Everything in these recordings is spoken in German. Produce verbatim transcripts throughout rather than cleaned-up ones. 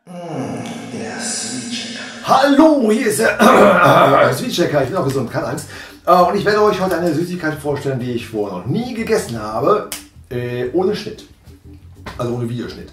Der Sweet Checker. Hallo, hier ist der äh, Sweet Checker. Ich bin auch gesund, keine Angst. Äh, und ich werde euch heute eine Süßigkeit vorstellen, die ich vorher noch nie gegessen habe. Äh, ohne Schnitt. Also ohne Videoschnitt.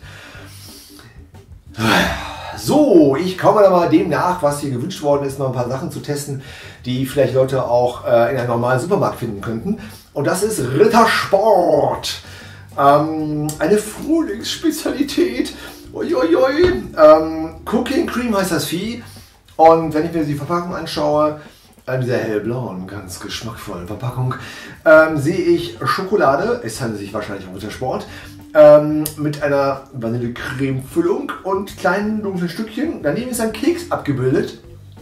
So, ich komme da mal dem nach, was hier gewünscht worden ist, mal ein paar Sachen zu testen, die vielleicht Leute auch äh, in einem normalen Supermarkt finden könnten. Und das ist Rittersport. Ähm, eine Frühlingsspezialität. Uiuiui. Ähm, Cooking Cream heißt das Vieh. Und wenn ich mir die Verpackung anschaue, in dieser hellblauen, ganz geschmackvollen Verpackung, ähm, sehe ich Schokolade. Es handelt sich wahrscheinlich um Rittersport. Ähm, mit einer Vanillecreme-Füllung und kleinen dunklen Stückchen. Daneben ist ein Keks abgebildet.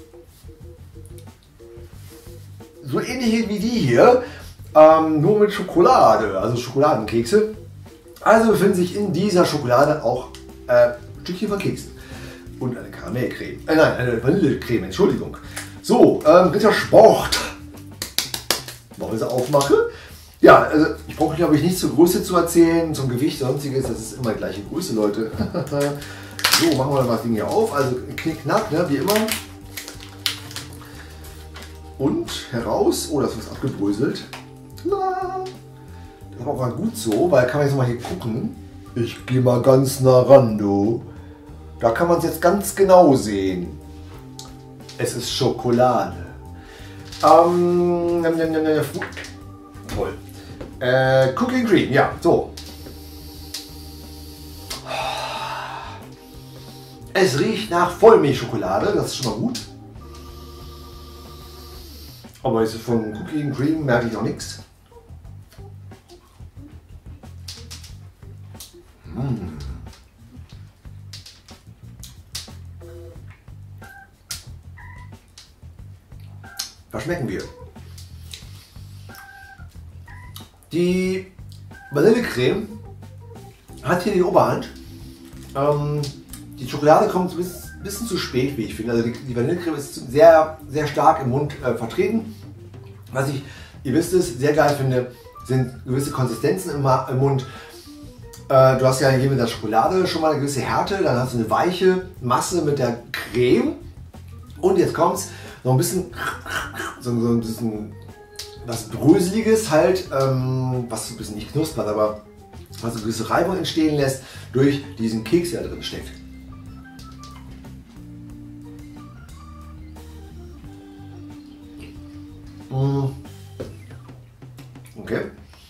So ähnlich wie die hier, ähm, nur mit Schokolade, also Schokoladenkekse. Also befinden sich in dieser Schokolade auch äh, Stückchen von Keksen. Und eine Karamellcreme. Äh, nein, eine Vanillecreme, Entschuldigung. So, ähm, Rittersport. Wollen wir sie aufmachen? Ja, also ich brauche glaube ich nicht zur Größe zu erzählen, zum Gewicht, sonstiges, das ist immer die gleiche Größe, Leute. So, machen wir das Ding hier auf, also knick, knack, ne, wie immer. Und heraus, oh, das ist abgebröselt. Das ist aber auch gut so, weil kann man jetzt mal hier gucken. Ich gehe mal ganz nah ran, du. Da kann man es jetzt ganz genau sehen. Es ist Schokolade. Ähm, toll. Äh, Cooking Cream, ja, so. Es riecht nach Vollmilchschokolade, das ist schon mal gut. Aber von Cooking Cream merke ich noch nichts. Mmh. Was schmecken wir? Die Vanillecreme hat hier die Oberhand. Ähm, die Schokolade kommt ein bisschen zu spät, wie ich finde. Also die, die Vanillecreme ist sehr, sehr stark im Mund äh, vertreten. Was ich, ihr wisst es, sehr geil finde, sind gewisse Konsistenzen im, im Mund. Äh, du hast ja hier mit der Schokolade schon mal eine gewisse Härte, dann hast du eine weiche Masse mit der Creme. Und jetzt kommt es noch ein bisschen, so, so ein bisschen was Bröseliges halt, ähm, was so ein bisschen nicht knuspert, aber was eine gewisse Reibung entstehen lässt durch diesen Keks, der da drin steckt. Okay.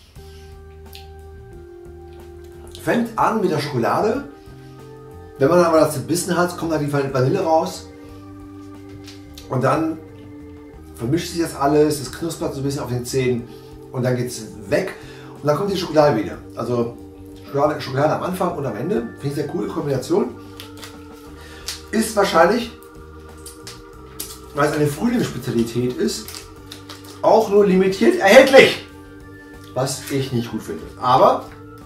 Fängt an mit der Schokolade. Wenn man aber das gebissen hat, kommt da die Vanille raus. Und dann vermischt sich das alles, es knuspert so ein bisschen auf den Zähnen und dann geht es weg und dann kommt die Schokolade wieder. Also Schokolade, Schokolade am Anfang und am Ende. Finde ich eine coole Kombination. Ist wahrscheinlich, weil es eine Frühlingsspezialität ist, auch nur limitiert erhältlich. Was ich nicht gut finde. Aber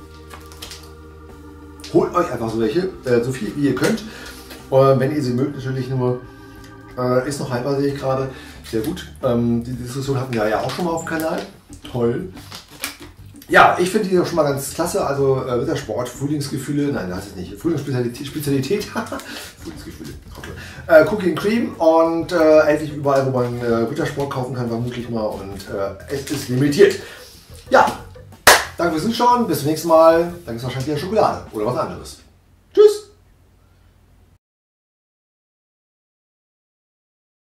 holt euch einfach so welche, äh, so viel wie ihr könnt. Und wenn ihr sie mögt, natürlich nur. Äh, ist noch haltbar, sehe ich gerade. Sehr gut. Ähm, die Diskussion hatten wir ja auch schon mal auf dem Kanal. Toll. Ja, ich finde die schon mal ganz klasse. Also äh, Rittersport, Frühlingsgefühle, nein, das ist nicht. Frühlingsspezialität, Spezialität. Frühlingsgefühle. Okay. Äh, Cooking Cream und äh, endlich überall, wo man äh, Rittersport kaufen kann, vermutlich mal. Und äh, es ist limitiert. Ja, danke fürs Zuschauen. Bis zum nächsten Mal. Dann ist wahrscheinlich wieder Schokolade oder was anderes.